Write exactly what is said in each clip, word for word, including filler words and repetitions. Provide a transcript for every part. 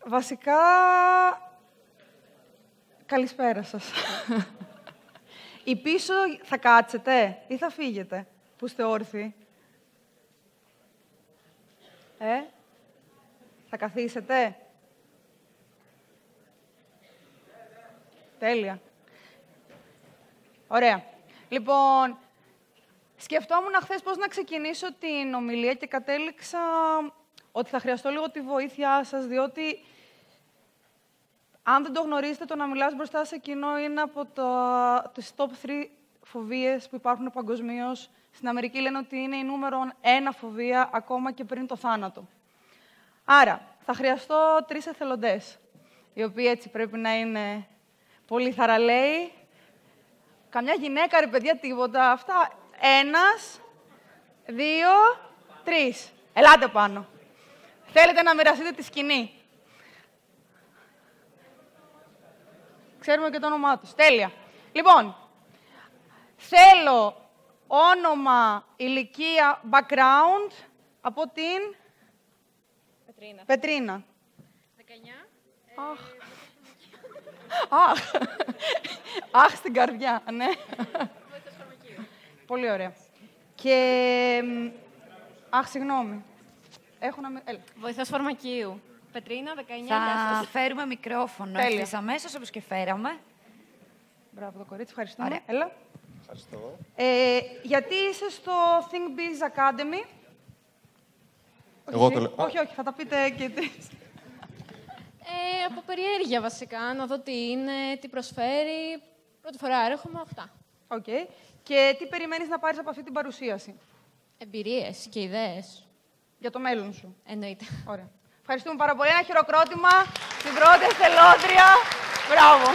βασικά, καλησπέρα σας. Η πίσω θα κάτσετε ή θα φύγετε, που είστε όρθιοι. Ε, θα καθίσετε. Τέλεια. Ωραία. Λοιπόν, σκεφτόμουν χθες πώς να ξεκινήσω την ομιλία και κατέληξα ότι θα χρειαστώ λίγο τη βοήθειά σας, διότι αν δεν το γνωρίζετε, το να μιλάς μπροστά σε κοινό είναι από το, τις top τρία φοβίες που υπάρχουν παγκοσμίως. Στην Αμερική λένε ότι είναι η νούμερο ένα φοβία, ακόμα και πριν το θάνατο. Άρα, θα χρειαστώ τρεις εθελοντές, οι οποίοι έτσι πρέπει να είναι πολύ θαραλέοι. Καμιά γυναίκα, ρε παιδιά, τίποτα. Αυτά. Ένας, δύο, τρεις. Ελάτε πάνω. Θέλετε να μοιραστείτε τη σκηνή. Ξέρουμε και το όνομά τους. Τέλεια. Λοιπόν, θέλω όνομα, ηλικία, background από την... Πετρίνα. Πετρίνα. δεκαεννιά. Αχ. Αχ. Αχ, στην καρδιά, ναι. Βοήθος φαρμακείου. Πολύ ωραία. Και... Αχ, συγγνώμη. Έχω να... Έλα. Βοήθος φαρμακείου. Πετρίνα, δεκαεννιά. Θα φέρουμε μικρόφωνο ευθύς αμέσως, όπως και φέραμε. Μπράβο, το κορίτσι, ευχαριστούμε. Ωραία. Έλα. Ευχαριστώ. Ε, γιατί είσαι στο Think Biz Academy. Εγώ όχι, το λέω. όχι, όχι, θα τα πείτε και εσείς. Ε, από περιέργεια, βασικά, να δω τι είναι, τι προσφέρει. Πρώτη φορά έρχομαι, αυτά. Οκ. Okay. Και τι περιμένεις να πάρεις από αυτή την παρουσίαση. Εμπειρίες και ιδέες. Για το μέλλον σου. Εννοείται. Ωραία. Ευχαριστούμε πάρα πολύ. Ένα χειροκρότημα στην πρώτη εθελόντρια. Μπράβο.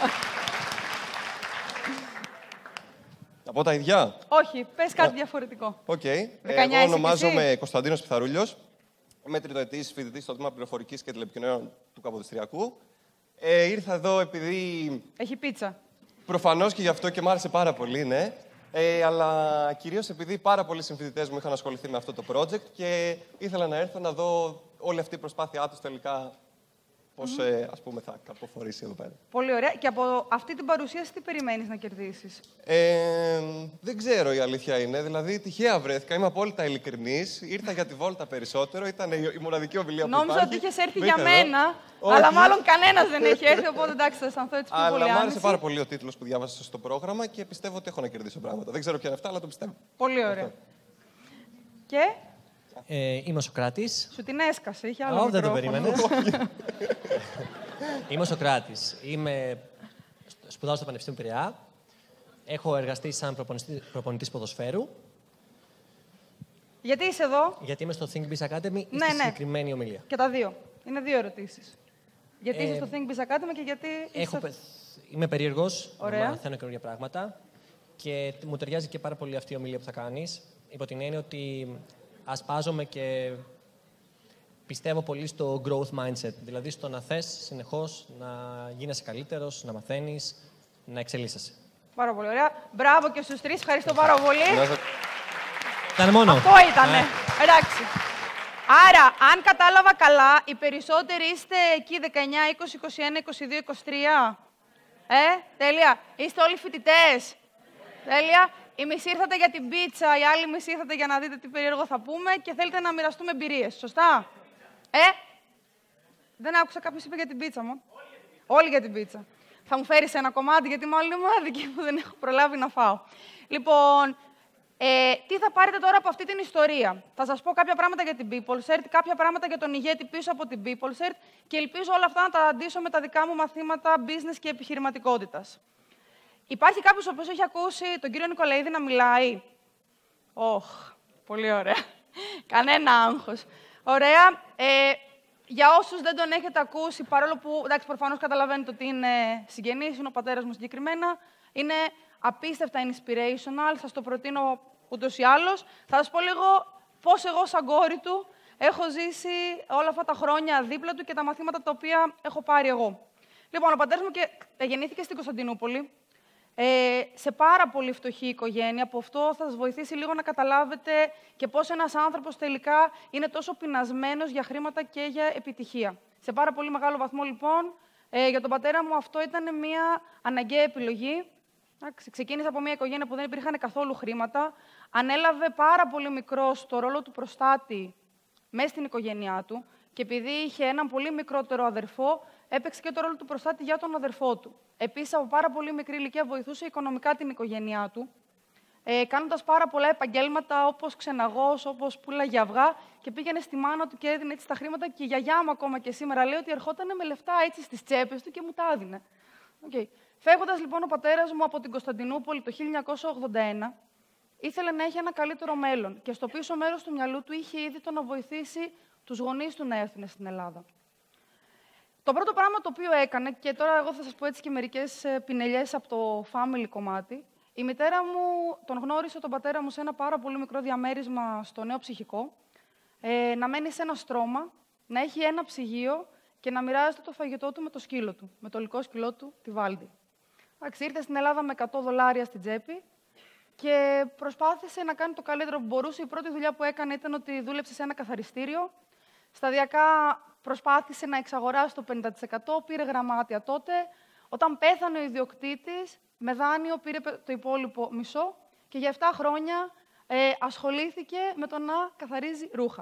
Να πω τα ίδια. Όχι, πες κάτι διαφορετικό. Οκ. Okay. δεκαεννιά Εγώ είσαι κι ονομάζομαι εσύ? Κωνσταντίνος Πιθαρούλιος. Είμαι τριτοετής φοιτητής στο τμήμα Πληροφορικής και Τηλεπικοινωνιών του Καποδιστριακού. Ε, ήρθα εδώ επειδή... Έχει πίτσα. Προφανώς και γι' αυτό και μ' άρεσε πάρα πολύ, ναι. Ε, αλλά κυρίως επειδή πάρα πολλοί συμφοιτητές μου είχαν ασχοληθεί με αυτό το project και ήθελα να έρθω να δω όλη αυτή η προσπάθειά τους τελικά πώς, mm-hmm. ε, ας πούμε, θα καρποφορήσει εδώ πέρα. Πολύ ωραία. Και από αυτή την παρουσίαση τι περιμένεις να κερδίσεις. Ε, δεν ξέρω, η αλήθεια είναι. Δηλαδή, τυχαία βρέθηκα. Είμαι απόλυτα ειλικρινής. Ήρθα για τη βόλτα περισσότερο. Ήταν η, η μοναδική ομιλία που Νόμιζα υπάρχει. ότι είχες έρθει Μπήκα για εδώ. μένα, Όχι. αλλά μάλλον κανένας δεν έχει έρθει, οπότε εντάξει, θα αισθανθώ έτσι πιο πολύ Αλλά μου άρεσε άνεση. πάρα πολύ ο τίτλος που διάβασα στο πρόγραμμα και πιστεύω ότι έχω να κερδίσω πράγματα. Δεν ξέρω ποια είναι αυτά, αλλά το πιστεύω. Πολύ ωραία. Αυτό. Και Ε, είμαι ο Σοκράτης. σου την έσκασε, είχε άλλο Ω, δεν το μικρόφωνο. περίμενες. Είμαι ο Σοκράτης. Είμαι... Σπουδάω στο Πανεπιστήμιο Πειραιά. Έχω εργαστεί σαν προπονητής, προπονητής ποδοσφαίρου. Γιατί είσαι εδώ. Γιατί είμαι στο Think Biz Academy ή Ναι, στη ναι. συγκεκριμένη ομιλία. Και τα δύο. Είναι δύο ερωτήσεις. Γιατί Ε, είσαι στο Think Biz Academy και γιατί Έχω... είσαι... πε- Είμαι περίεργος, Ωραία. μαθαίνω καινούργια πράγματα και μου ταιριάζει και πάρα πολύ αυτή η ομιλία που θα κάνεις, υπό την έννοια ότι ασπάζομαι και πιστεύω πολύ στο growth mindset, δηλαδή στο να θες συνεχώς να γίνεσαι καλύτερος, να μαθαίνεις, να εξελίσσεσαι. Πάρα πολύ ωραία. Μπράβο και στους τρεις. Ευχαριστώ πάρα πολύ. Να είστε- Ήταν μόνο. Αυτό ήτανε. Εντάξει. Άρα, αν κατάλαβα καλά, οι περισσότεροι είστε εκεί δεκαεννιά, είκοσι, είκοσι ένα, είκοσι δύο, είκοσι τρία. Ε, τέλεια. Είστε όλοι φοιτητές. Τέλεια. Οι μισοί ήρθατε για την πίτσα, οι άλλοι μισοί ήρθατε για να δείτε τι περίεργο θα πούμε και θέλετε να μοιραστούμε εμπειρίες. Σωστά. Ε, δεν άκουσα κάποιος είπε για την πίτσα μου. Όλοι για την πίτσα. Θα μου φέρεις ένα κομμάτι, γιατί μάλλον είναι μοναδική που δεν έχω προλάβει να φάω. Λοιπόν, ε, τι θα πάρετε τώρα από αυτή την ιστορία. Θα σας πω κάποια πράγματα για την PeopleCert, κάποια πράγματα για τον ηγέτη πίσω από την PeopleCert και ελπίζω όλα αυτά να τα αντίσω με τα δικά μου μαθήματα business και επιχειρηματικότητας. Υπάρχει κάποιος ο οποίος έχει ακούσει τον κύριο Νικολαίδη να μιλάει. Ωχ, πολύ ωραία. Κανένα άγχος. Ωραία. Ε, για όσους δεν τον έχετε ακούσει, παρόλο που, εντάξει, προφανώς καταλαβαίνετε ότι είναι συγγενής, είναι ο πατέρας μου συγκεκριμένα, είναι απίστευτα inspirational, σας το προτείνω ούτως ή άλλως. Θα σας πω λίγο πώς εγώ, σαν κόρη του, έχω ζήσει όλα αυτά τα χρόνια δίπλα του και τα μαθήματα τα οποία έχω πάρει εγώ. Λοιπόν, ο πατέρας μου και, ε, γεννήθηκε στην Κωνσταντινούπολη, ε, σε πάρα πολύ φτωχή οικογένεια. Από αυτό θα σας βοηθήσει λίγο να καταλάβετε και πώς ένας άνθρωπος τελικά είναι τόσο πεινασμένος για χρήματα και για επιτυχία. Σε πάρα πολύ μεγάλο βαθμό, λοιπόν, ε, για τον πατέρα μου αυτό ήταν μια αναγκαία επιλογή. Ξεκίνησε από μια οικογένεια που δεν υπήρχαν καθόλου χρήματα. Ανέλαβε πάρα πολύ μικρός το ρόλο του προστάτη μέσα στην οικογένειά του. Και επειδή είχε έναν πολύ μικρότερο αδερφό, έπαιξε και το ρόλο του προστάτη για τον αδερφό του. Επίσης, από πάρα πολύ μικρή ηλικία βοηθούσε οικονομικά την οικογένειά του, ε, κάνοντας πάρα πολλά επαγγέλματα, όπως ξεναγός, όπως πουλάγε αυγά, και πήγαινε στη μάνα του και έδινε έτσι τα χρήματα. Και η γιαγιά μου ακόμα και σήμερα λέει ότι ερχόταν με λεφτά έτσι στις τσέπες του και μου τα έδινε. Okay. Φεύγοντας λοιπόν ο πατέρας μου από την Κωνσταντινούπολη το χίλια εννιακόσια ογδόντα ένα, ήθελε να έχει ένα καλύτερο μέλλον και στο πίσω μέρος του μυαλού του είχε ήδη το να βοηθήσει τους γονείς του να έρθουν στην Ελλάδα. Το πρώτο πράγμα το οποίο έκανε, και τώρα εγώ θα σας πω έτσι και μερικές πινελιές από το family κομμάτι, η μητέρα μου τον γνώρισε τον πατέρα μου σε ένα πάρα πολύ μικρό διαμέρισμα στο Νέο Ψυχικό, ε, να μένει σε ένα στρώμα, να έχει ένα ψυγείο και να μοιράζεται το φαγητό του με το σκύλο του, με το λυκό σκυλό του, τη Βάλντι. Ήρθε στην Ελλάδα με εκατό δολάρια στην τσέπη και προσπάθησε να κάνει το καλύτερο που μπορούσε. Η πρώτη δουλειά που έκανε ήταν ότι δούλεψε σε ένα καθαριστήριο. Σταδιακά προσπάθησε να εξαγοράσει το πενήντα τοις εκατό, πήρε γραμμάτια τότε. Όταν πέθανε ο ιδιοκτήτης, με δάνειο πήρε το υπόλοιπο μισό και για επτά χρόνια ε, ασχολήθηκε με το να καθαρίζει ρούχα.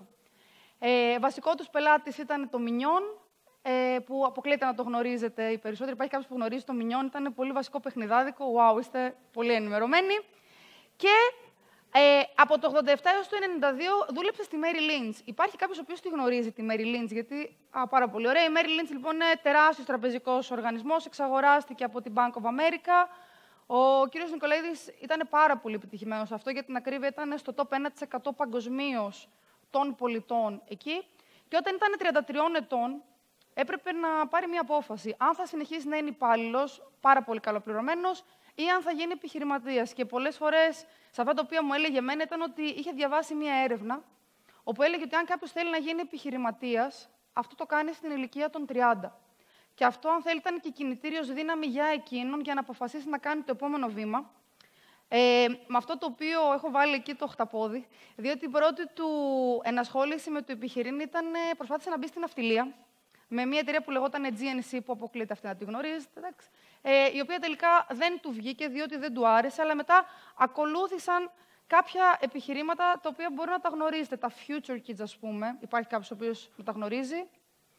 Ε, βασικό τους πελάτης ήταν το Μινιόν, ε, που αποκλείεται να το γνωρίζετε οι περισσότεροι. Υπάρχει κάποιος που γνωρίζει το Μινιόν, ήταν πολύ βασικό παιχνιδάδικο. Wow, είστε πολύ ενημερωμένοι. Και ε, από το ογδόντα επτά έως το ενενήντα δύο δούλεψε στη Merrill Lynch. Υπάρχει κάποιος ο οποίος τη γνωρίζει τη Merrill Lynch, γιατί. Α, πάρα πολύ ωραία. Η Merrill Lynch λοιπόν είναι τεράστιος τραπεζικός οργανισμός, εξαγοράστηκε από την Bank of America. Ο κύριος Νικολαίδης ήταν πάρα πολύ επιτυχημένος σε αυτό, για την ακρίβεια ήταν στο top ένα τοις εκατό παγκοσμίως των πολιτών εκεί. Και όταν ήταν τριάντα τριών ετών, έπρεπε να πάρει μια απόφαση. Αν θα συνεχίσει να είναι υπάλληλος, πάρα πολύ καλοπληρωμένος, ή αν θα γίνει επιχειρηματίας. Και πολλές φορές, σε αυτά τα οποία μου έλεγε εμένα, ήταν ότι είχε διαβάσει μια έρευνα, όπου έλεγε ότι αν κάποιος θέλει να γίνει επιχειρηματίας, αυτό το κάνει στην ηλικία των τριάντα. Και αυτό, αν θέλει, ήταν και κινητήριος δύναμη για εκείνον, για να αποφασίσει να κάνει το επόμενο βήμα. Ε, με αυτό το οποίο έχω βάλει εκεί το οχταπόδι, διότι η πρώτη του ενασχόληση με το επιχειρήν ήταν, προσπάθησε να μπει στην ναυτιλία, με μια εταιρεία που λεγόταν τζι εν σι, που αποκλείται αυτή να τη γνωρίζετε, εντάξει, ε, η οποία τελικά δεν του βγήκε, διότι δεν του άρεσε, αλλά μετά ακολούθησαν κάποια επιχειρήματα τα οποία μπορεί να τα γνωρίζετε. Τα Future Kids, ας πούμε, υπάρχει κάποιος ο οποίος να τα γνωρίζει.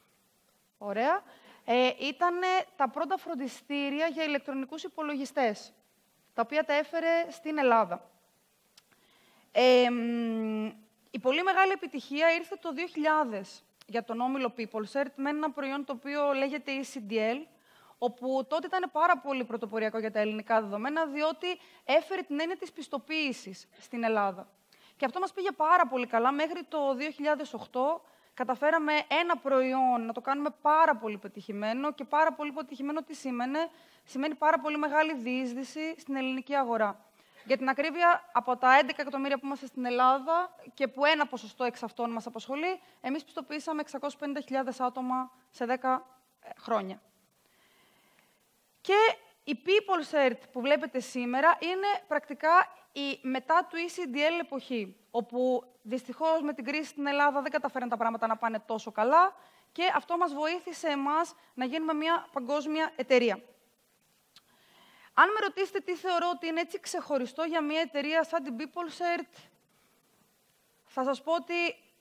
Ωραία. Ε, ήταν τα πρώτα φροντιστήρια για ηλεκτρονικούς υπολογιστές, τα οποία τα έφερε στην Ελλάδα. Ε, η πολύ μεγάλη επιτυχία ήρθε το δύο χιλιάδες για τον όμιλο PeopleCert με ένα προϊόν το οποίο λέγεται ι σι ντι ελ, όπου τότε ήταν πάρα πολύ πρωτοποριακό για τα ελληνικά δεδομένα, διότι έφερε την έννοια της πιστοποίησης στην Ελλάδα. Και αυτό μας πήγε πάρα πολύ καλά. Μέχρι το δύο χιλιάδες οκτώ καταφέραμε ένα προϊόν να το κάνουμε πάρα πολύ πετυχημένο, και πάρα πολύ πετυχημένο τι σήμαινε? Σημαίνει πάρα πολύ μεγάλη διείσδυση στην ελληνική αγορά. Για την ακρίβεια, από τα έντεκα εκατομμύρια που είμαστε στην Ελλάδα και που ένα ποσοστό εξ αυτών μας απασχολεί, εμείς πιστοποιήσαμε εξακόσιες πενήντα χιλιάδες άτομα σε δέκα χρόνια. Και η PeopleCert που βλέπετε σήμερα είναι πρακτικά η μετά του ι σι ντι ελ εποχή, όπου δυστυχώς με την κρίση στην Ελλάδα δεν καταφέραν τα πράγματα να πάνε τόσο καλά και αυτό μας βοήθησε εμάς να γίνουμε μια παγκόσμια εταιρεία. Αν με ρωτήσετε τι θεωρώ ότι είναι έτσι ξεχωριστό για μια εταιρεία σαν την PeopleCert, θα σας πω ότι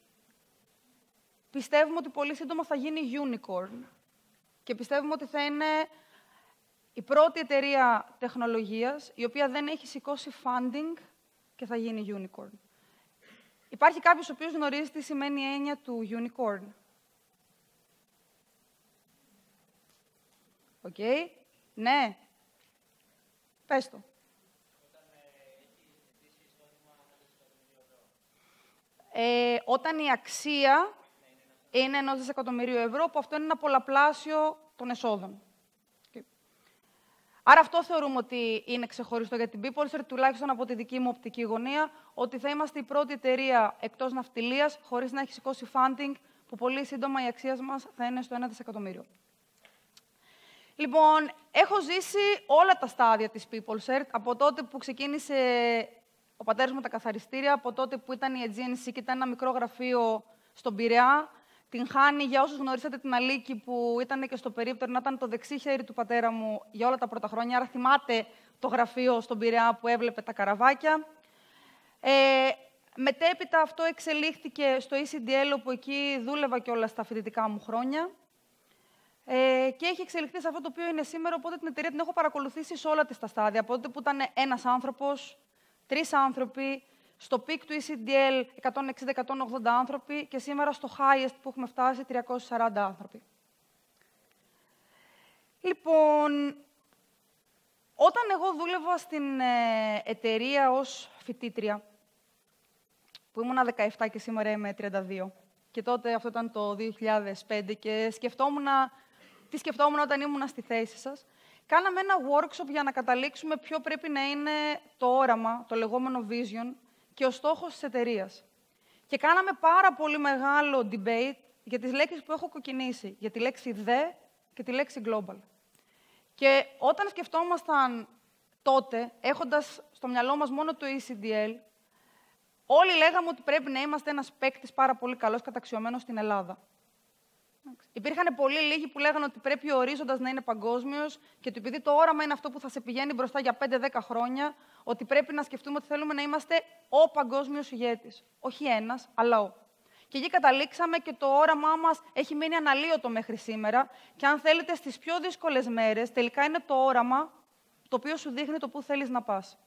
πιστεύουμε ότι πολύ σύντομα θα γίνει unicorn. Και πιστεύουμε ότι θα είναι η πρώτη εταιρεία τεχνολογίας, η οποία δεν έχει σηκώσει funding και θα γίνει unicorn. Υπάρχει κάποιος ο οποίος γνωρίζει τι σημαίνει η έννοια του unicorn? Οκ. Okay. Ναι. Πες το. Ε, όταν η αξία είναι ενός δισεκατομμυρίου ευρώ, που αυτό είναι ένα πολλαπλάσιο των εσόδων. Okay. Άρα αυτό θεωρούμε ότι είναι ξεχωριστό για την PeopleCert, τουλάχιστον από τη δική μου οπτική γωνία, ότι θα είμαστε η πρώτη εταιρεία εκτός ναυτιλίας, χωρίς να έχει σηκώσει funding, που πολύ σύντομα η αξία μας θα είναι στο ένα δισεκατομμύριο. Λοιπόν, έχω ζήσει όλα τα στάδια της PeopleCert, από τότε που ξεκίνησε ο πατέρας μου τα καθαριστήρια, από τότε που ήταν η τζι εν σι και ήταν ένα μικρό γραφείο στον Πειραιά, την χάνει, για όσους γνωρίσατε την Αλίκη, που ήταν και στο περίπτερο, να ήταν το δεξί χέρι του πατέρα μου για όλα τα πρώτα χρόνια. Άρα θυμάται το γραφείο στον Πειραιά που έβλεπε τα καραβάκια. Ε, μετέπειτα αυτό εξελίχθηκε στο ι σι ντι ελ, όπου εκεί δούλευα και όλα στα φοιτητικά μου χρόνια. Ε, και έχει εξελιχθεί σε αυτό το οποίο είναι σήμερα, οπότε την εταιρεία την έχω παρακολουθήσει σε όλα της τα στάδια. Από τότε που ήταν ένας άνθρωπος, τρεις άνθρωποι, στο peak του ι σι ντι ελ εκατόν εξήντα με εκατόν ογδόντα άνθρωποι και σήμερα στο highest που έχουμε φτάσει τριακόσιοι σαράντα άνθρωποι. Λοιπόν, όταν εγώ δούλευα στην ε, εταιρεία ως φοιτήτρια, που ήμουνα δεκαεπτά και σήμερα είμαι τριάντα δύο, και τότε αυτό ήταν το δύο χιλιάδες πέντε και σκεφτόμουν, τι σκεφτόμουν όταν ήμουν στη θέση σας, κάναμε ένα workshop για να καταλήξουμε ποιο πρέπει να είναι το όραμα, το λεγόμενο vision, και ο στόχος της εταιρείας. Και κάναμε πάρα πολύ μεγάλο debate για τις λέξεις που έχω κοκκινήσει, για τη λέξη the και τη λέξη global. Και όταν σκεφτόμασταν τότε, έχοντας στο μυαλό μας μόνο το ι σι ντι ελ, όλοι λέγαμε ότι πρέπει να είμαστε ένας παίκτης πάρα πολύ καλός καταξιωμένος στην Ελλάδα. Υπήρχαν πολύ λίγοι που λέγανε ότι πρέπει ο ορίζοντας να είναι παγκόσμιος και ότι επειδή το όραμα είναι αυτό που θα σε πηγαίνει μπροστά για πέντε δέκα χρόνια, ότι πρέπει να σκεφτούμε ότι θέλουμε να είμαστε ο παγκόσμιος ηγέτης. Όχι ένας, αλλά ο. Και εκεί καταλήξαμε και το όραμά μας έχει μείνει αναλύωτο μέχρι σήμερα. Και αν θέλετε, στις πιο δύσκολες μέρες, τελικά είναι το όραμα το οποίο σου δείχνει το πού θέλεις να πας.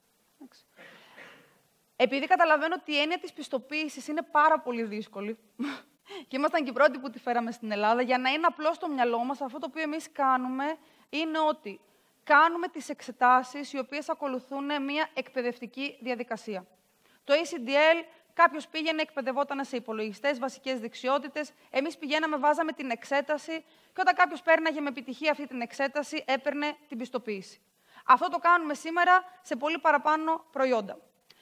Επειδή καταλαβαίνω ότι η έννοια της πιστοποίησης είναι πάρα πολύ δύσκολη, και ήμασταν και οι πρώτοι που τη φέραμε στην Ελλάδα, για να είναι απλό στο μυαλό μας, αυτό το οποίο εμείς κάνουμε είναι ότι κάνουμε τις εξετάσεις οι οποίες ακολουθούν μια εκπαιδευτική διαδικασία. Το ι σι ντι ελ, κάποιος πήγαινε, εκπαιδευόταν σε υπολογιστές, βασικές δεξιότητες, εμείς πηγαίναμε, βάζαμε την εξέταση και όταν κάποιος πέρναγε με επιτυχία αυτή την εξέταση, έπαιρνε την πιστοποίηση. Αυτό το κάνουμε σήμερα σε πολύ παραπάνω προϊόντα.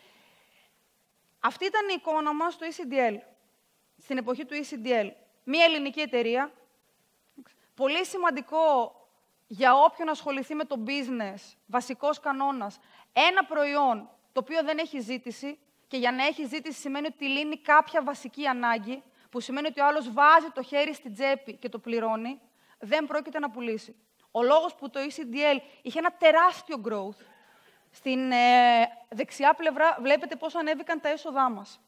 Αυτή ήταν η εικόνα μας στο ι σι ντι ελ. Στην εποχή του ι σι ντι ελ. Μία ελληνική εταιρεία. Πολύ σημαντικό για όποιον ασχοληθεί με το business, βασικός κανόνας. Ένα προϊόν το οποίο δεν έχει ζήτηση, και για να έχει ζήτηση σημαίνει ότι λύνει κάποια βασική ανάγκη, που σημαίνει ότι ο άλλος βάζει το χέρι στην τσέπη και το πληρώνει, δεν πρόκειται να πουλήσει. Ο λόγος που το ι σι ντι ελ είχε ένα τεράστιο growth, στην ε, δεξιά πλευρά βλέπετε πώς ανέβηκαν τα έσοδά μας.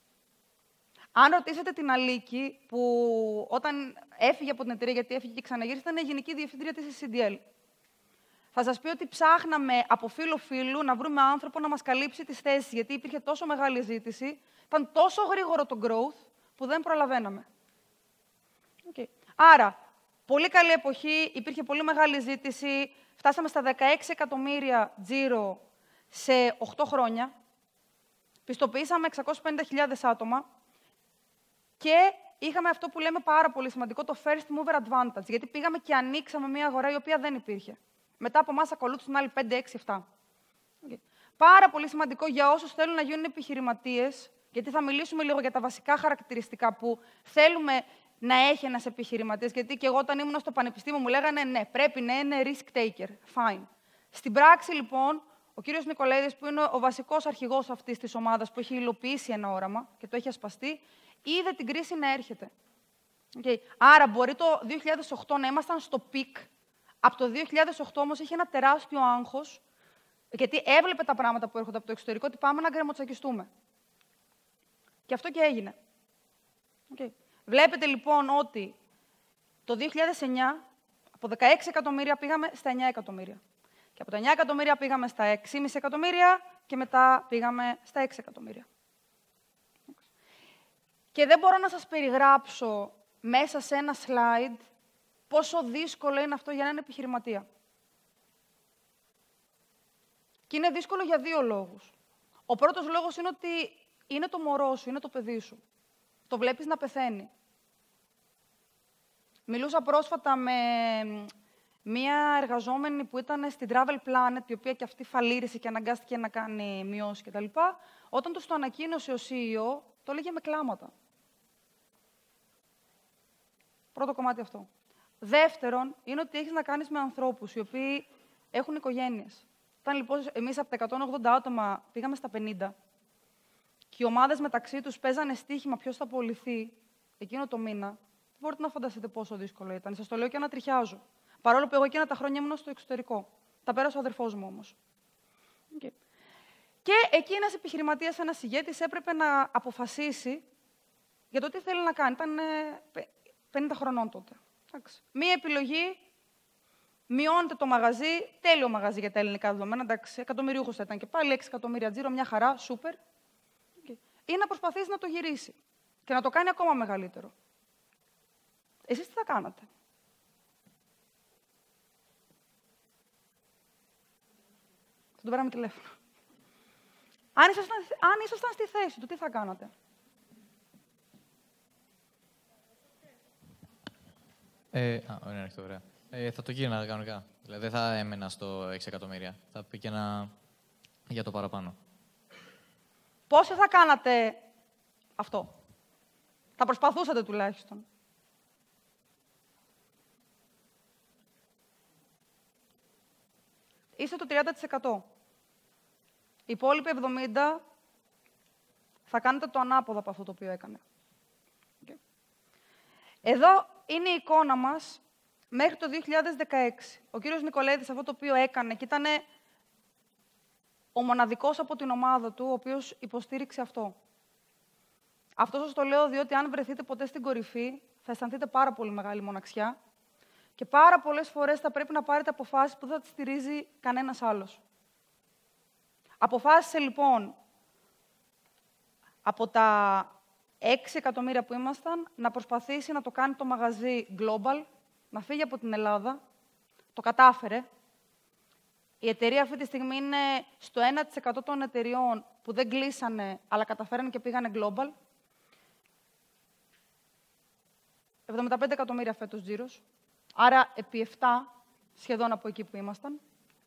Αν ρωτήσετε την Αλίκη, που όταν έφυγε από την εταιρεία, γιατί έφυγε και ξαναγύρισε, ήταν η γενική διευθύντρια της ι σι ντι ελ. Θα σας πει ότι ψάχναμε από φίλο-φίλου να βρούμε άνθρωπο να μας καλύψει τις θέσεις, γιατί υπήρχε τόσο μεγάλη ζήτηση, ήταν τόσο γρήγορο το growth, που δεν προλαβαίναμε. Okay. Άρα, πολύ καλή εποχή, υπήρχε πολύ μεγάλη ζήτηση, φτάσαμε στα δεκαέξι εκατομμύρια τζίρο σε οκτώ χρόνια, πιστοποιήσαμε εξακόσιες πενήντα χιλιάδες άτομα και είχαμε αυτό που λέμε πάρα πολύ σημαντικό, το first mover advantage, γιατί πήγαμε και ανοίξαμε μια αγορά η οποία δεν υπήρχε. Μετά από εμάς ακολούθησαν άλλοι πέντε, έξι, επτά. Okay. Πάρα πολύ σημαντικό για όσους θέλουν να γίνουν επιχειρηματίες, γιατί θα μιλήσουμε λίγο για τα βασικά χαρακτηριστικά που θέλουμε να έχει ένας επιχειρηματίας. Γιατί και εγώ όταν ήμουν στο πανεπιστήμιο μου λέγανε ναι, πρέπει να είναι risk taker. Fine. Στην πράξη, λοιπόν, ο κύριος Νικολαίδης, που είναι ο βασικός αρχηγός αυτής της ομάδας που έχει υλοποιήσει ένα όραμα και το έχει ασπαστεί, είδε την κρίση να έρχεται. Okay. Άρα, μπορεί το δύο χιλιάδες οκτώ να ήμασταν στο peak. Από το δύο χιλιάδες οκτώ όμως είχε ένα τεράστιο άγχος, γιατί έβλεπε τα πράγματα που έρχονται από το εξωτερικό, ότι πάμε να γκρεμοτσακιστούμε. Και αυτό και έγινε. Okay. Βλέπετε λοιπόν ότι το δύο χιλιάδες εννιά από δεκαέξι εκατομμύρια πήγαμε στα εννιά εκατομμύρια. Και από τα εννιά εκατομμύρια πήγαμε στα έξι κόμμα πέντε εκατομμύρια και μετά πήγαμε στα έξι εκατομμύρια. Και δεν μπορώ να σας περιγράψω μέσα σε ένα slide πόσο δύσκολο είναι αυτό για έναν επιχειρηματία. Και είναι δύσκολο για δύο λόγους. Ο πρώτος λόγος είναι ότι είναι το μωρό σου, είναι το παιδί σου. Το βλέπεις να πεθαίνει. Μιλούσα πρόσφατα με μία εργαζόμενη που ήταν στην Travel Planet, η οποία και αυτή φαλήρισε και αναγκάστηκε να κάνει μειώσεις κτλ. Όταν τους το ανακοίνωσε ο σι ι ο, το έλεγε με κλάματα. Πρώτο κομμάτι αυτό. Δεύτερον, είναι ότι έχεις να κάνεις με ανθρώπους οι οποίοι έχουν οικογένειες. Όταν λοιπόν εμείς από τα εκατόν ογδόντα άτομα πήγαμε στα πενήντα και οι ομάδες μεταξύ τους παίζανε στοίχημα ποιος θα απολυθεί, εκείνο το μήνα, δεν μπορείτε να φανταστείτε πόσο δύσκολο ήταν. Σας το λέω και ανατριχιάζω. Παρόλο που εγώ εκείνα τα χρόνια ήμουν στο εξωτερικό. Τα πέρασε ο αδερφός μου όμως. Okay. Και εκεί ένας επιχειρηματίας, ένας ηγέτης, έπρεπε να αποφασίσει για το τι θέλει να κάνει. Ήταν πενήντα χρονών τότε. Εντάξει. Μία επιλογή, μειώνεται το μαγαζί, τέλειο μαγαζί για τα ελληνικά δεδομένα, εντάξει, εκατομμυριούχος θα ήταν και πάλι, έξι εκατομμύρια τζίρο, μια χαρά, σούπερ. Okay. Ή να προσπαθήσει να το γυρίσει και να το κάνει ακόμα μεγαλύτερο. Εσείς τι θα κάνατε? Θα τον πέραμε τηλέφωνο. Αν ήσασταν, αν ήσασταν στη θέση του, τι θα κάνατε? Ε, α, ωραία, ανοιχτό, ωραία. Ε, θα το γύρνα κανονικά. Δηλαδή, δεν θα έμενα στο έξι εκατομμύρια. Θα πήγαινα για το παραπάνω. Πόσο θα κάνατε αυτό? Θα προσπαθούσατε τουλάχιστον. Είστε το τριάντα τοις εκατό. Οι υπόλοιποι εβδομήντα τοις εκατό θα κάνετε το ανάποδο από αυτό το οποίο έκανε. Okay. Εδώ είναι η εικόνα μας μέχρι το δύο χιλιάδες δεκαέξι. Ο κύριος Νικολαίδης αυτό το οποίο έκανε και ήταν ο μοναδικός από την ομάδα του, ο οποίος υποστήριξε αυτό. Αυτό σας το λέω διότι αν βρεθείτε ποτέ στην κορυφή, θα αισθανθείτε πάρα πολύ μεγάλη μοναξιά και πάρα πολλές φορές θα πρέπει να πάρετε αποφάσεις που δεν θα τις στηρίζει κανένας άλλος. Αποφάσισε λοιπόν από τα έξι εκατομμύρια που ήμασταν να προσπαθήσει να το κάνει το μαγαζί global, να φύγει από την Ελλάδα. Το κατάφερε. Η εταιρεία αυτή τη στιγμή είναι στο ένα τοις εκατό των εταιριών που δεν κλείσανε, αλλά καταφέρανε και πήγανε global. εβδομήντα πέντε εκατομμύρια φέτος τζίρος. Άρα επί επτά, σχεδόν από εκεί που ήμασταν.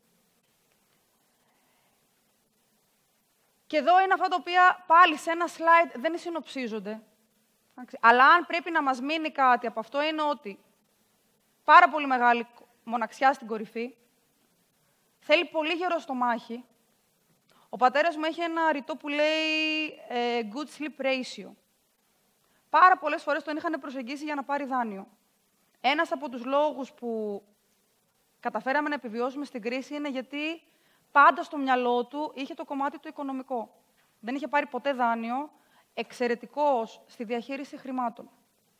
Και εδώ είναι αυτά τα οποία πάλι σε ένα slide δεν συνοψίζονται. Αλλά αν πρέπει να μας μείνει κάτι από αυτό είναι ότι πάρα πολύ μεγάλη μοναξιά στην κορυφή, θέλει πολύ γερό στο μάχη. Ο πατέρας μου έχει ένα ρητό που λέει ε, good sleep ratio. Πάρα πολλές φορές τον είχαν προσεγγίσει για να πάρει δάνειο. Ένας από τους λόγους που καταφέραμε να επιβιώσουμε στην κρίση είναι γιατί πάντα στο μυαλό του είχε το κομμάτι του οικονομικό. Δεν είχε πάρει ποτέ δάνειο, εξαιρετικός στη διαχείριση χρημάτων.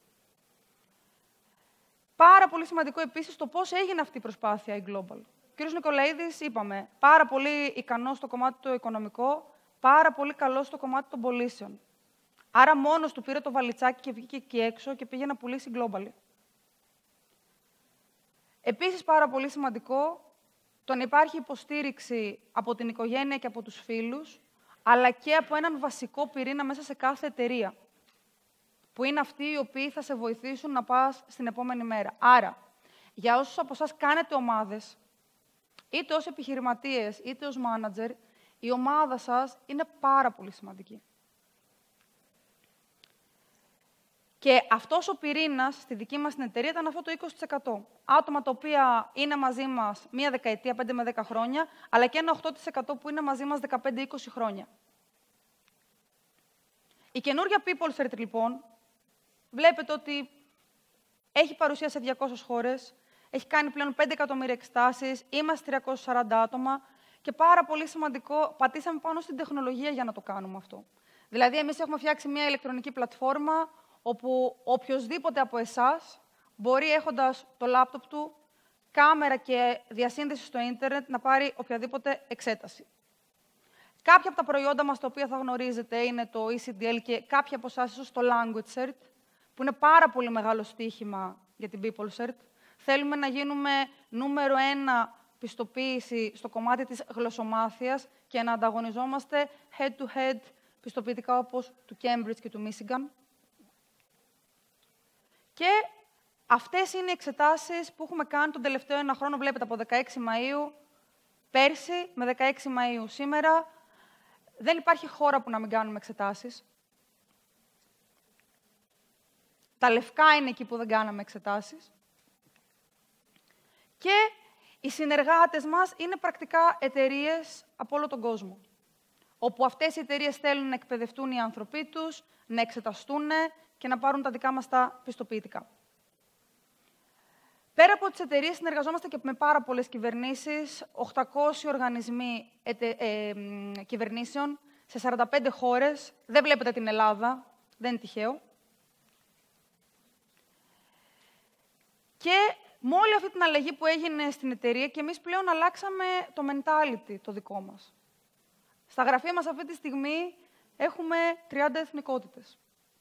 Πάρα πολύ σημαντικό επίσης το πώς έγινε αυτή η προσπάθεια η Global. Ο κ. Νικολαίδης, είπαμε, πάρα πολύ ικανός στο κομμάτι το οικονομικό, πάρα πολύ καλός στο κομμάτι των πωλήσεων. Άρα μόνος του πήρε το βαλιτσάκι και βγήκε εκεί έξω και πήγε να πουλήσει Global. Επίσης, πάρα πολύ σημαντικό, το να υπάρχει υποστήριξη από την οικογένεια και από τους φίλους, αλλά και από έναν βασικό πυρήνα μέσα σε κάθε εταιρεία, που είναι αυτοί οι οποίοι θα σε βοηθήσουν να πας στην επόμενη μέρα. Άρα, για όσους από εσάς κάνετε ομάδες, είτε ως επιχειρηματίες, είτε ως manager, η ομάδα σας είναι πάρα πολύ σημαντική. Και αυτός ο πυρήνας στη δική μας την εταιρεία ήταν αυτό το είκοσι τοις εκατό. Άτομα τα οποία είναι μαζί μας μία δεκαετία, πέντε με δέκα χρόνια, αλλά και ένα οκτώ τοις εκατό που είναι μαζί μας δεκαπέντε με είκοσι χρόνια. Η καινούργια PeopleCert, λοιπόν, βλέπετε ότι έχει παρουσία σε διακόσιες χώρες, έχει κάνει πλέον πέντε εκατομμύρια εξετάσεις, είμαστε τριακόσια σαράντα άτομα και πάρα πολύ σημαντικό, πατήσαμε πάνω στην τεχνολογία για να το κάνουμε αυτό. Δηλαδή, εμείς έχουμε φτιάξει μια ηλεκτρονική πλατφόρμα όπου οποιοσδήποτε από εσάς μπορεί, έχοντας το λάπτοπ του, κάμερα και διασύνδεση στο ίντερνετ, να πάρει οποιαδήποτε εξέταση. Κάποια από τα προϊόντα μας, τα οποία θα γνωρίζετε, είναι το ι σι ντι ελ και κάποια από εσάς ίσως το LanguageCert, που είναι πάρα πολύ μεγάλο στοίχημα για την PeopleCert. Θέλουμε να γίνουμε νούμερο ένα πιστοποίηση στο κομμάτι της γλωσσομάθειας και να ανταγωνιζόμαστε head-to-head πιστοποιητικά όπως του Cambridge και του Michigan. Και αυτές είναι οι εξετάσεις που έχουμε κάνει τον τελευταίο ένα χρόνο. Βλέπετε, από δεκαέξι Μαΐου πέρσι με δεκαέξι Μαΐου σήμερα. Δεν υπάρχει χώρα που να μην κάνουμε εξετάσεις. Τα λευκά είναι εκεί που δεν κάναμε εξετάσεις. Και οι συνεργάτες μας είναι πρακτικά εταιρείες από όλο τον κόσμο. Όπου αυτές οι εταιρείες θέλουν να εκπαιδευτούν οι άνθρωποι τους, να εξεταστούν και να πάρουν τα δικά μας τα πιστοποιητικά. Πέρα από τις εταιρείες, συνεργαζόμαστε και με πάρα πολλές κυβερνήσεις, οκτακόσιοι οργανισμοί ετε, ε, κυβερνήσεων σε σαράντα πέντε χώρες. Δεν βλέπετε την Ελλάδα, δεν είναι τυχαίο. Και με όλη αυτή την αλλαγή που έγινε στην εταιρεία και εμείς πλέον αλλάξαμε το mentality το δικό μας. Στα γραφεία μας αυτή τη στιγμή έχουμε τριάντα εθνικότητες.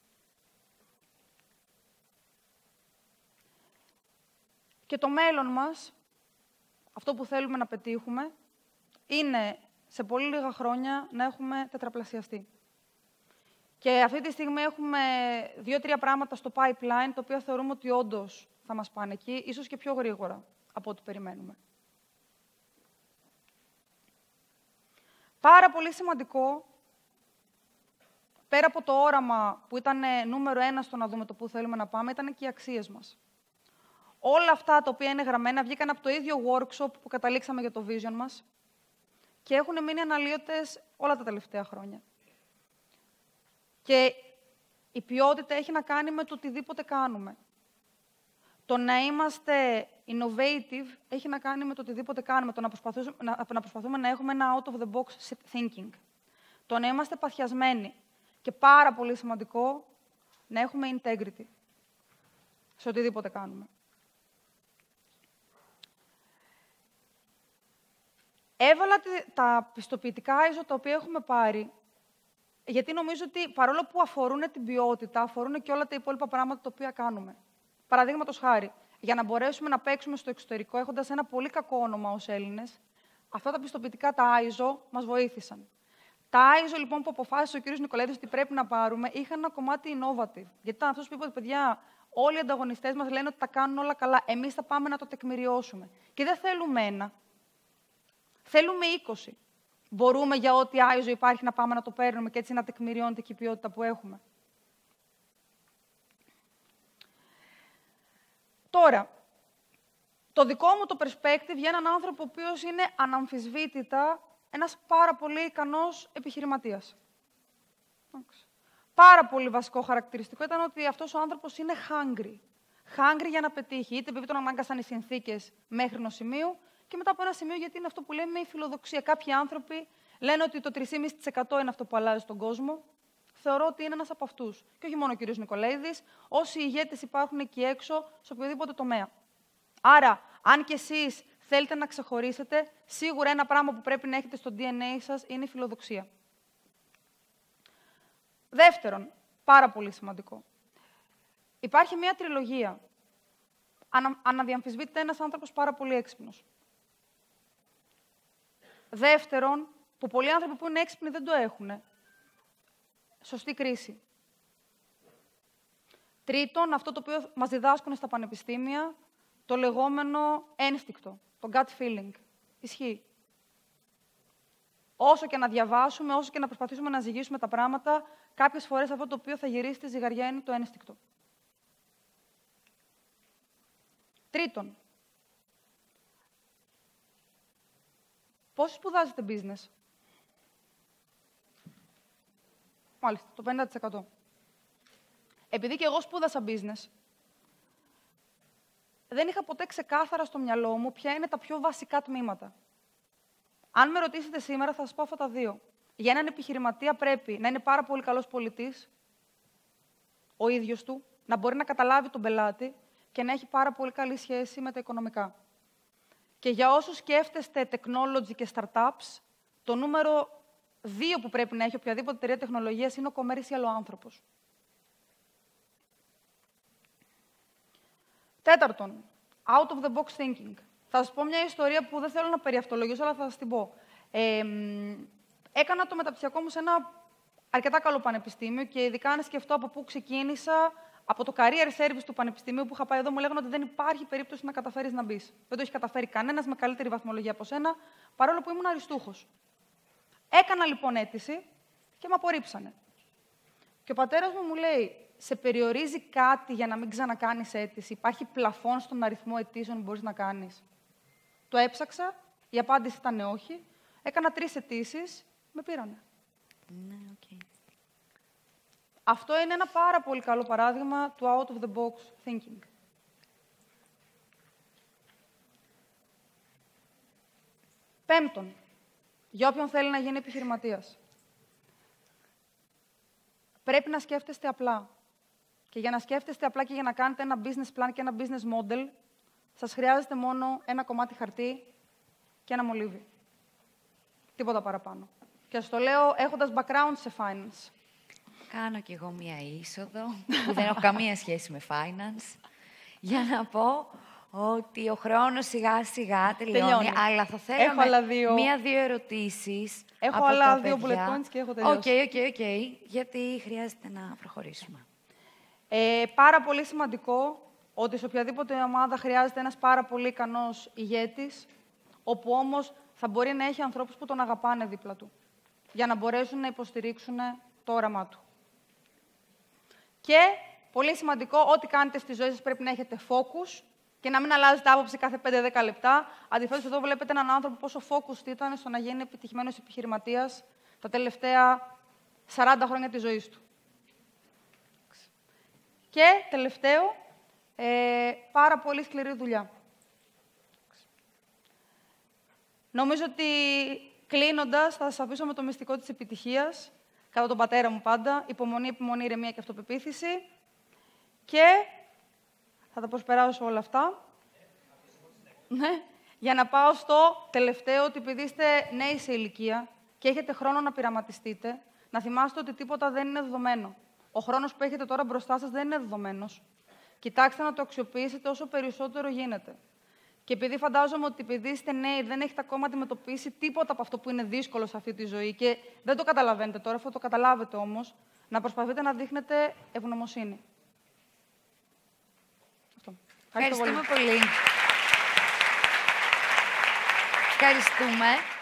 Και το μέλλον μας, αυτό που θέλουμε να πετύχουμε, είναι σε πολύ λίγα χρόνια να έχουμε τετραπλασιαστεί. Και αυτή τη στιγμή έχουμε δύο-τρία πράγματα στο pipeline, τα οποία θεωρούμε ότι όντως θα μας πάνε εκεί, ίσως και πιο γρήγορα από ό,τι περιμένουμε. Πάρα πολύ σημαντικό, πέρα από το όραμα που ήταν νούμερο ένα στο να δούμε το πού θέλουμε να πάμε, ήταν και οι αξίες μας. Όλα αυτά τα οποία είναι γραμμένα βγήκαν από το ίδιο workshop που καταλήξαμε για το vision μας και έχουν μείνει αναλύωτες όλα τα τελευταία χρόνια. Και η ποιότητα έχει να κάνει με το οτιδήποτε κάνουμε. Το να είμαστε innovative έχει να κάνει με το οτιδήποτε κάνουμε, το να προσπαθούμε να, να, προσπαθούμε να έχουμε ένα out-of-the-box thinking. Το να είμαστε παθιασμένοι και πάρα πολύ σημαντικό να έχουμε integrity σε οτιδήποτε κάνουμε. Έβαλα τα πιστοποιητικά άι ες ο τα οποία έχουμε πάρει, γιατί νομίζω ότι παρόλο που αφορούν την ποιότητα, αφορούν και όλα τα υπόλοιπα πράγματα τα οποία κάνουμε. Παραδείγματος χάρη, για να μπορέσουμε να παίξουμε στο εξωτερικό έχοντας ένα πολύ κακό όνομα ως Έλληνες, αυτά τα πιστοποιητικά, τα άι ες ο, μας βοήθησαν. Τα άι ες ο λοιπόν που αποφάσισε ο κ. Νικολαίδης ότι πρέπει να πάρουμε, είχαν ένα κομμάτι innovative. Γιατί ήταν αυτός που είπε ότι, παιδιά, όλοι οι ανταγωνιστές μας λένε ότι τα κάνουν όλα καλά. Εμείς θα πάμε να το τεκμηριώσουμε. Και δεν θέλουμε ένα. Θέλουμε είκοσι. Μπορούμε για ό,τι άι ες ο υπάρχει να πάμε να το παίρνουμε και έτσι να τεκμηριώνεται και η ποιότητα που έχουμε. Τώρα, το δικό μου το perspective για έναν άνθρωπο ο οποίος είναι αναμφισβήτητα ένας πάρα πολύ ικανός επιχειρηματίας. Πάρα πολύ βασικό χαρακτηριστικό ήταν ότι αυτός ο άνθρωπος είναι hungry. Hungry για να πετύχει, είτε επειδή τον ανάγκασαν οι συνθήκες μέχρι ενός σημείου, και μετά από ένα σημείο, γιατί είναι αυτό που λέμε η φιλοδοξία. Κάποιοι άνθρωποι λένε ότι το τρία κόμμα πέντε τοις εκατό είναι αυτό που αλλάζει τον κόσμο. Θεωρώ ότι είναι ένας από αυτούς. Και όχι μόνο ο κ. Νικολαίδης, όσοι ηγέτες υπάρχουν εκεί έξω, σε οποιοδήποτε τομέα. Άρα, αν κι εσείς θέλετε να ξεχωρίσετε, σίγουρα ένα πράγμα που πρέπει να έχετε στο ντι εν έι σας είναι η φιλοδοξία. Δεύτερον, πάρα πολύ σημαντικό. Υπάρχει μια τριλογία. Ανα, αναδιαμφισβήτηται ένας άνθρωπος πάρα πολύ έξυπνος. Δεύτερον, που πολλοί άνθρωποι που είναι έξυπνοι δεν το έχουν. Σωστή κρίση. Τρίτον, αυτό το οποίο μας διδάσκουν στα πανεπιστήμια, το λεγόμενο ένστικτο, το gut feeling. Ισχύει. Όσο και να διαβάσουμε, όσο και να προσπαθήσουμε να ζυγίσουμε τα πράγματα, κάποιες φορές αυτό το οποίο θα γυρίσει τη ζυγαριά είναι το ένστικτο. Τρίτον, πόσοι σπουδάζετε business? Μάλιστα, το πενήντα τοις εκατό. Επειδή και εγώ σπούδασα business, δεν είχα ποτέ ξεκάθαρα στο μυαλό μου ποια είναι τα πιο βασικά τμήματα. Αν με ρωτήσετε σήμερα, θα σας πω αυτά τα δύο. Για έναν επιχειρηματία πρέπει να είναι πάρα πολύ καλός πολιτής, ο ίδιος του, να μπορεί να καταλάβει τον πελάτη και να έχει πάρα πολύ καλή σχέση με τα οικονομικά. Και για όσους σκέφτεστε technology και startups, το νούμερο δύο που πρέπει να έχει οποιαδήποτε εταιρεία τεχνολογίας είναι ο commercial ο άνθρωπος. Τέταρτον, out of the box thinking. Θα σας πω μια ιστορία που δεν θέλω να περιαυτολογήσω, αλλά θα σας την πω. Ε, έκανα το μεταπτυχιακό μου σε ένα αρκετά καλό πανεπιστήμιο και ειδικά αν σκεφτώ από πού ξεκίνησα, από το career service του πανεπιστημίου που είχα πάει εδώ, μου λέγανε ότι δεν υπάρχει περίπτωση να καταφέρεις να μπεις. Δεν το έχει καταφέρει κανένας με καλύτερη βαθμολογία από σένα, παρόλο που ήμουν αριστούχος. Έκανα λοιπόν αίτηση και με απορρίψανε. Και ο πατέρας μου μου λέει, σε περιορίζει κάτι για να μην ξανακάνεις αίτηση? Υπάρχει πλαφόν στον αριθμό αιτήσεων που μπορείς να κάνεις? Το έψαξα, η απάντηση ήταν όχι. Έκανα τρεις αιτήσεις, με πήρανε. Ναι, okay. Αυτό είναι ένα πάρα πολύ καλό παράδειγμα του out of the box thinking. Πέμπτον, για όποιον θέλει να γίνει επιχειρηματίας. Πρέπει να σκέφτεστε απλά. Και για να σκέφτεστε απλά και για να κάνετε ένα business plan και ένα business model, σας χρειάζεται μόνο ένα κομμάτι χαρτί και ένα μολύβι. Τίποτα παραπάνω. Και σας το λέω έχοντας background σε finance. Κάνω κι εγώ μία είσοδο, που δεν έχω καμία σχέση με finance, για να πω ότι ο χρόνος σιγά-σιγά τελειώνει, τελειώνει. Αλλά θα θέλω μία-δύο ερωτήσεις. Έχω άλλα δύο bullet points και έχω τελειώσει. Οκ, οκ, οκ, γιατί χρειάζεται να προχωρήσουμε. Ε, πάρα πολύ σημαντικό ότι σε οποιαδήποτε ομάδα χρειάζεται ένας πάρα πολύ ικανός ηγέτης, όπου όμως θα μπορεί να έχει ανθρώπους που τον αγαπάνε δίπλα του, για να μπορέσουν να υποστηρίξουν το όραμά του. Και, πολύ σημαντικό, ό,τι κάνετε στη ζωή σας πρέπει να έχετε focus και να μην αλλάζετε άποψη κάθε πέντε με δέκα λεπτά. Αντιθέτως, εδώ βλέπετε έναν άνθρωπο πόσο focused ήταν στο να γίνει επιτυχημένος επιχειρηματίας τα τελευταία σαράντα χρόνια της ζωής του. Και, τελευταίο, ε, πάρα πολύ σκληρή δουλειά. Νομίζω ότι, κλείνοντας, θα σας αφήσω με το μυστικό της επιτυχίας, κατά τον πατέρα μου πάντα, υπομονή, επιμονή, ηρεμία και αυτοπεποίθηση. Και θα τα προσπεράσω όλα αυτά. Ναι. Για να πάω στο τελευταίο, ότι επειδή είστε νέοι σε ηλικία και έχετε χρόνο να πειραματιστείτε, να θυμάστε ότι τίποτα δεν είναι δεδομένο. Ο χρόνος που έχετε τώρα μπροστά σας δεν είναι δεδομένος. Κοιτάξτε να το αξιοποιήσετε όσο περισσότερο γίνεται. Και επειδή φαντάζομαι ότι επειδή είστε νέοι, δεν έχετε ακόμα αντιμετωπίσει τίποτα από αυτό που είναι δύσκολο σε αυτή τη ζωή και δεν το καταλαβαίνετε τώρα, αφού το καταλάβετε όμως, να προσπαθείτε να δείχνετε ευγνωμοσύνη. Αυτό. Ευχαριστούμε πολύ. πολύ. Ευχαριστούμε.